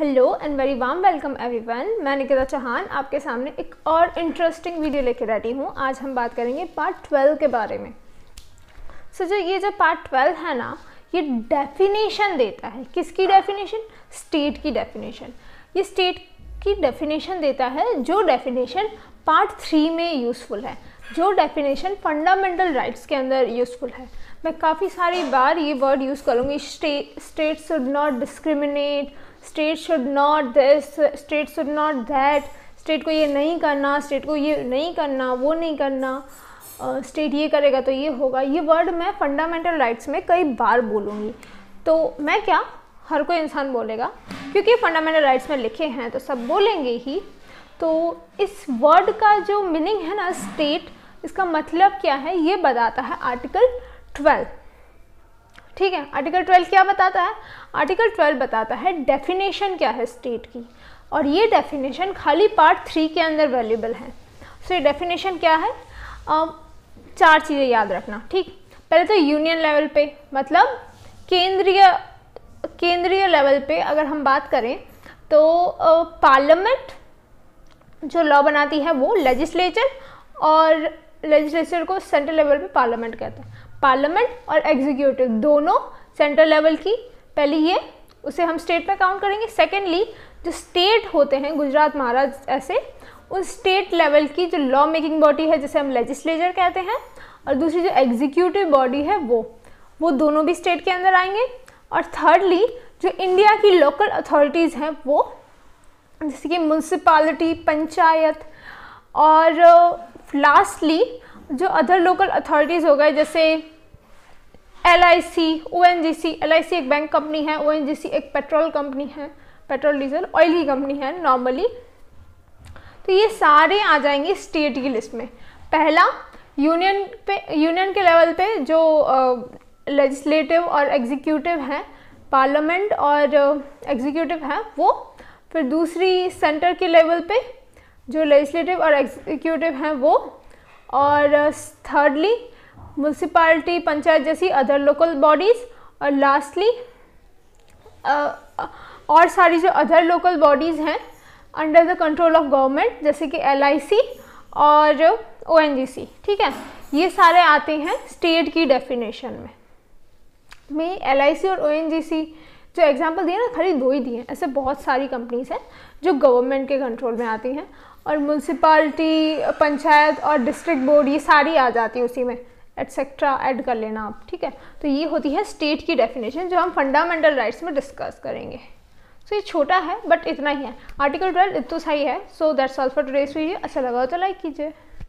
Hello and very warm welcome everyone. मैं निकिता चौहान आपके सामने एक और इंटरेस्टिंग वीडियो लेकर बैठी हूँ। आज हम बात करेंगे पार्ट 12 के बारे में। जो पार्ट 12 है ना, ये डेफिनेशन देता है। किसकी डेफिनेशन? स्टेट की डेफिनेशन। ये स्टेट की डेफिनेशन देता है, जो डेफिनेशन पार्ट 3 में यूज़फुल है, जो डेफिनेशन फंडामेंटल राइट्स के अंदर यूज़फुल है। मैं काफ़ी सारी बार ये वर्ड यूज़ करूँगी, state should not discriminate, state should not this, state should not that, state को ये नहीं करना, स्टेट को ये नहीं करना, वो नहीं करना, स्टेट ये करेगा तो ये होगा। ये वर्ड मैं फंडामेंटल राइट्स में कई बार बोलूँगी। तो मैं क्या, हर कोई इंसान बोलेगा, क्योंकि फंडामेंटल राइट्स में लिखे हैं तो सब बोलेंगे ही। तो इस वर्ड का जो मीनिंग है ना, स्टेट, इसका मतलब क्या है ये बताता है आर्टिकल 12। ठीक है, आर्टिकल 12 क्या बताता है? आर्टिकल 12 बताता है डेफिनेशन क्या है स्टेट की, और ये डेफिनेशन खाली पार्ट 3 के अंदर अवेलेबल है। सो ये डेफिनेशन क्या है? 4 चीज़ें याद रखना। ठीक, पहले तो यूनियन लेवल पे, मतलब केंद्रीय लेवल पे अगर हम बात करें तो पार्लियामेंट जो लॉ बनाती है वो लेजिस्लेचर, और लेजिस्लेचर को सेंट्रल लेवल पे पार्लियामेंट कहते हैं। पार्लियामेंट और एग्जीक्यूटिव दोनों सेंट्रल लेवल की, पहली ये, उसे हम स्टेट में काउंट करेंगे। सेकेंडली, जो स्टेट होते हैं, गुजरात, महाराष्ट्र, ऐसे उन स्टेट लेवल की जो लॉ मेकिंग बॉडी है जिसे हम लेजिस्लेचर कहते हैं, और दूसरी जो एग्जीक्यूटिव बॉडी है वो दोनों भी स्टेट के अंदर आएंगे। और थर्डली, जो इंडिया की लोकल अथॉरिटीज़ हैं वो, जैसे कि म्यूनसिपालिटी, पंचायत, और लास्टली जो अदर लोकल अथॉरिटीज़ हो गए, जैसे LIC, ONGC। LIC एक बैंक कंपनी है, ONGC एक पेट्रोल कंपनी है, पेट्रोल डीजल ऑयल की कंपनी है नॉर्मली। तो ये सारे आ जाएंगे स्टेट की लिस्ट में। पहला यूनियन के लेवल पे जो लेजिस्लेटिव और एग्जीक्यूटिव हैं, पार्लियामेंट और एग्जीक्यूटिव हैं वो। फिर दूसरी सेंटर के लेवल पे जो लेजिस्लेटिव और एग्जीक्यूटिव हैं वो। और थर्डली म्यूनसिपालिटी, पंचायत जैसी अदर लोकल बॉडीज़। और लास्टली और सारी जो अदर लोकल बॉडीज़ हैं under the control of government, जैसे कि LIC और ONGC। ठीक है, ये सारे आते हैं स्टेट की डेफिनेशन में। LIC और ONGC जो एग्जांपल दिए ना, खाली 2 ही दिए, ऐसे बहुत सारी कंपनीज हैं जो गवर्नमेंट के कंट्रोल में आती हैं। और म्यूनसिपालिटी, पंचायत और डिस्ट्रिक्ट बोर्ड, ये सारी आ जाती है उसी में, एटसेट्रा ऐड कर लेना आप। ठीक है, तो ये होती है स्टेट की डेफिनेशन जो हम फंडामेंटल राइट्स में डिस्कस करेंगे। सो ये छोटा है बट इतना ही है। आर्टिकल 12 इतना सा ही है। So that's all for today's video. अच्छा लगा तो लाइक कीजिए।